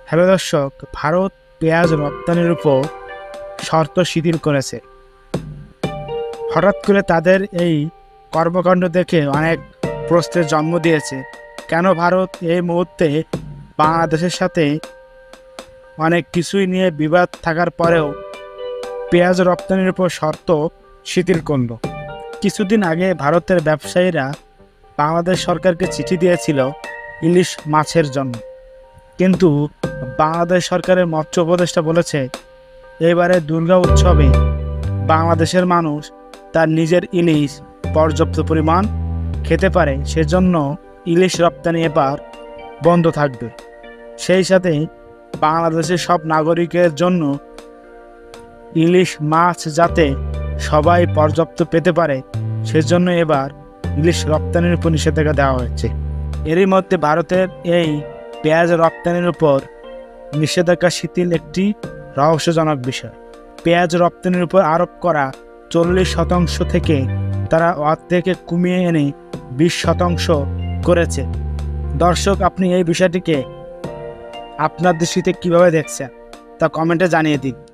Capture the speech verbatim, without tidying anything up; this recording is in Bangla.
হ্যালো দর্শক, ভারত পেঁয়াজ রপ্তানির উপর শর্ত শিথিল করেছে। হঠাৎ করে তাদের এই কর্মকাণ্ড দেখে অনেক প্রশ্নের জন্ম দিয়েছে। কেন ভারত এই মুহূর্তে বাংলাদেশের সাথে অনেক কিছুই নিয়ে বিবাদ থাকার পরেও পেঁয়াজ রপ্তানির উপর শর্ত শিথিল করল? কিছুদিন আগে ভারতের ব্যবসায়ীরা বাংলাদেশ সরকারকে চিঠি দিয়েছিল ইলিশ মাছের জন্য, কিন্তু বাংলাদেশ সরকারের মৎস্য উপদেষ্টা বলেছে এবারে দুর্গা উৎসবে বাংলাদেশের মানুষ তার নিজের ইলিশ পর্যাপ্ত পরিমাণ খেতে পারে, সেজন্য ইলিশ রপ্তানি এবার বন্ধ থাকবে। সেই সাথে বাংলাদেশের সব নাগরিকের জন্য ইলিশ মাছ যাতে সবাই পর্যাপ্ত পেতে পারে সেজন্য এবার ইলিশ রপ্তানির উপর নিষেধাজ্ঞা দেওয়া হয়েছে। এরই মধ্যে ভারতের এই পেঁয়াজ রপ্তানির উপর নিষেধাজ্ঞা শিথিল একটি রহস্যজনক বিষয়। পেঁয়াজ রপ্তানির উপর আরোপ করা চল্লিশ শতাংশ থেকে তারা অর্ধেকে কমিয়ে এনে বিশ শতাংশ করেছে। দর্শক, আপনি এই বিষয়টিকে আপনার দৃষ্টিতে কীভাবে দেখছেন তা কমেন্টে জানিয়ে দিন।